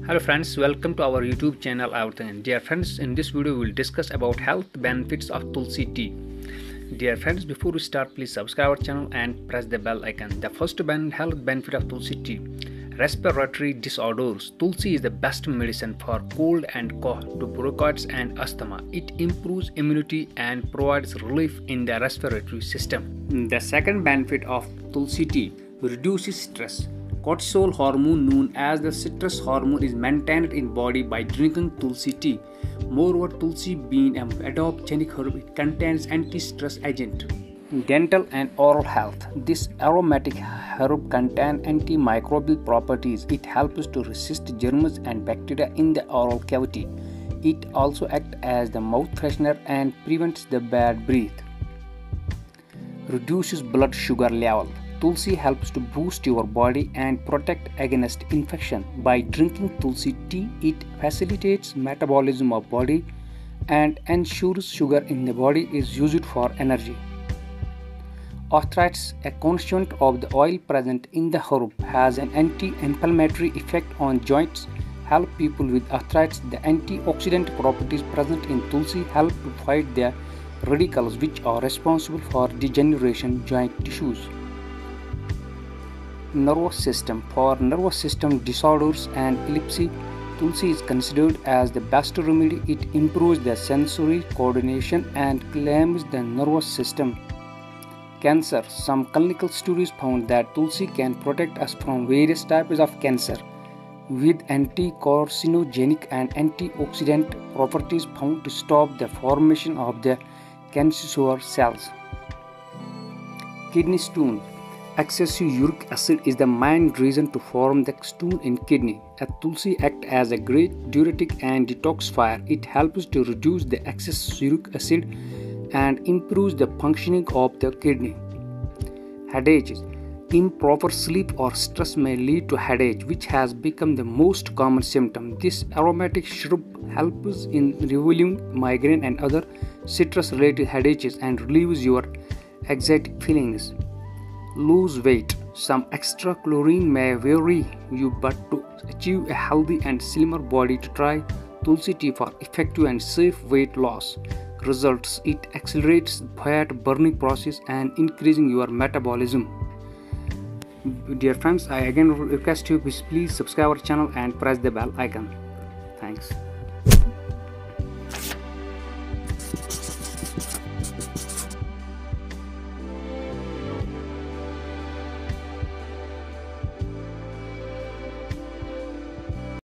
Hello friends, welcome to our YouTube channel Everything. Dear friends, in this video we will discuss about health benefits of Tulsi tea. Dear friends, before we start, please subscribe our channel and press the bell icon. The first health benefit of Tulsi tea: respiratory disorders. Tulsi is the best medicine for cold and cough, to bronchitis and asthma. It improves immunity and provides relief in the respiratory system. The second benefit of Tulsi tea: reduces stress. Cortisol hormone, known as the stress hormone, is maintained in body by drinking Tulsi tea. Moreover, Tulsi being an adaptogenic herb, it contains anti-stress agent. Dental and oral health. This aromatic herb contains antimicrobial properties. It helps to resist germs and bacteria in the oral cavity. It also acts as the mouth freshener and prevents the bad breath. Reduces blood sugar level. Tulsi helps to boost your body and protect against infection. By drinking Tulsi tea, it facilitates metabolism of body and ensures sugar in the body is used for energy. Arthritis, a constituent of the oil present in the herb, has an anti-inflammatory effect on joints. Help people with arthritis. The antioxidant properties present in Tulsi help to fight the radicals which are responsible for degeneration joint tissues. Nervous system. For nervous system disorders and epilepsy, Tulsi is considered as the best remedy. It improves the sensory coordination and calms the nervous system. Cancer. Some clinical studies found that Tulsi can protect us from various types of cancer, with anti-carcinogenic and antioxidant properties found to stop the formation of the cancerous cells. Kidney stone. Excessive uric acid is the main reason to form the stone in kidney. A Tulsi acts as a great diuretic and detoxifier. It helps to reduce the excess uric acid and improves the functioning of the kidney. Headaches. Improper sleep or stress may lead to headache, which has become the most common symptom. This aromatic shrub helps in relieving migraine and other stress-related headaches and relieves your anxiety feelings. Lose weight. Some extra chlorine may weary you, but to achieve a healthy and slimmer body, to try Tulsi tea for effective and safe weight loss. Results: it accelerates fat burning process and increasing your metabolism. Dear friends, I again request you please subscribe our channel and press the bell icon. Thanks.